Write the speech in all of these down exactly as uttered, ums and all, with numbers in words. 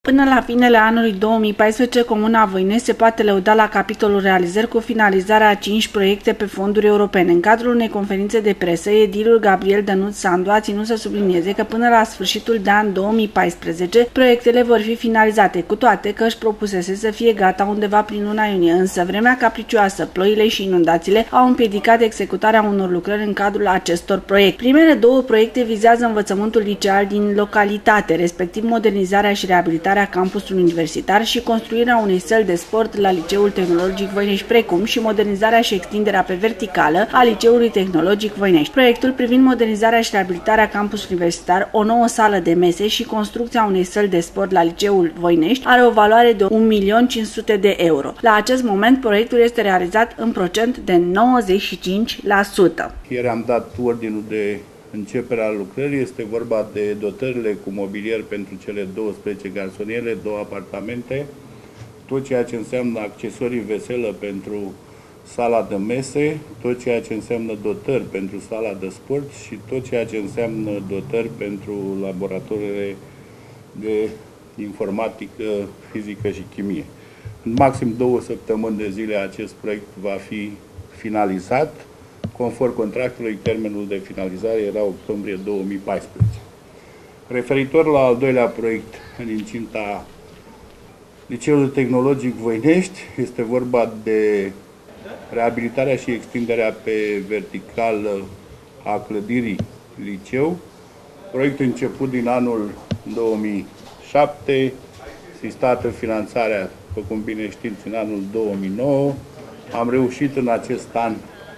Până la finele anului două mii paisprezece, Comuna Voinești se poate lăuda la capitolul realizări cu finalizarea a cinci proiecte pe fonduri europene. În cadrul unei conferințe de presă, edilul Gabriel Dănuț Sandu a ținut să sublinieze că până la sfârșitul de an două mii paisprezece, proiectele vor fi finalizate, cu toate că își propusese să fie gata undeva prin luna iunie, însă vremea capricioasă, ploile și inundațiile au împiedicat executarea unor lucrări în cadrul acestor proiecte. Primele două proiecte vizează învățământul liceal din localitate, respectiv modernizarea și reabilitarea campusului universitar și construirea unei săli de sport la Liceul Tehnologic Voinești, precum și modernizarea și extinderea pe verticală a Liceului Tehnologic Voinești. Proiectul privind modernizarea și reabilitarea campusului universitar, o nouă sală de mese și construcția unei săli de sport la Liceul Voinești are o valoare de un milion cinci sute de euro. La acest moment, proiectul este realizat în procent de nouăzeci și cinci la sută. Ieri am dat ordinul de începerea lucrării. Este vorba de dotările cu mobilier pentru cele douăsprezece garsoniere, două apartamente, tot ceea ce înseamnă accesorii veselă pentru sala de mese, tot ceea ce înseamnă dotări pentru sala de sport și tot ceea ce înseamnă dotări pentru laboratoarele de informatică, fizică și chimie. În maxim două săptămâni de zile acest proiect va fi finalizat. Conform contractului, termenul de finalizare era octombrie două mii paisprezece. Referitor la al doilea proiect în incinta Liceului Tehnologic Voinești, este vorba de reabilitarea și extinderea pe verticală a clădirii liceu. Proiectul început din anul două mii șapte, sistată finanțarea, după cum bine știți, în anul două mii nouă. Am reușit în acest an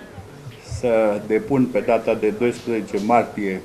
să depun pe data de doisprezece martie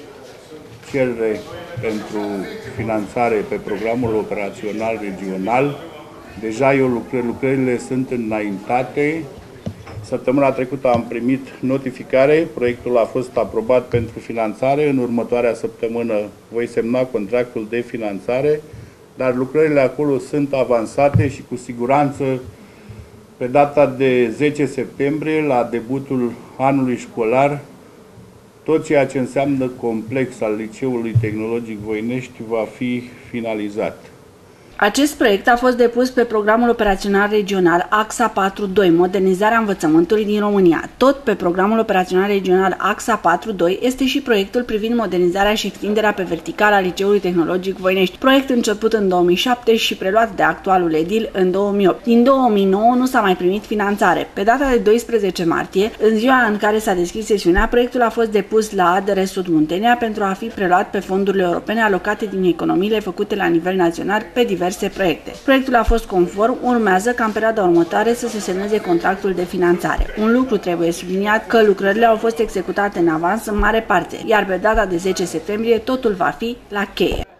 cerere pentru finanțare pe programul operațional regional. Deja eu lucrări, lucrările sunt înaintate. Săptămâna trecută am primit notificare, proiectul a fost aprobat pentru finanțare. În următoarea săptămână voi semna contractul de finanțare, dar lucrările acolo sunt avansate și cu siguranță pe data de zece septembrie, la debutul anului școlar, tot ceea ce înseamnă complex al Liceului Tehnologic Voinești va fi finalizat. Acest proiect a fost depus pe programul operațional regional A X A patru doi, modernizarea învățământului din România. Tot pe programul operațional regional A X A patru doi este și proiectul privind modernizarea și extinderea pe verticală a Liceului Tehnologic Voinești, proiect început în două mii șapte și preluat de actualul edil în două mii opt. Din două mii nouă nu s-a mai primit finanțare. Pe data de doisprezece martie, în ziua în care s-a deschis sesiunea, proiectul a fost depus la A D R Sud Muntenia pentru a fi preluat pe fondurile europene alocate din economiile făcute la nivel național pe diverse proiecte. Proiectul a fost conform, urmează ca în perioada următoare să se semneze contractul de finanțare. Un lucru trebuie subliniat, că lucrările au fost executate în avans în mare parte, iar pe data de zece septembrie totul va fi la cheie.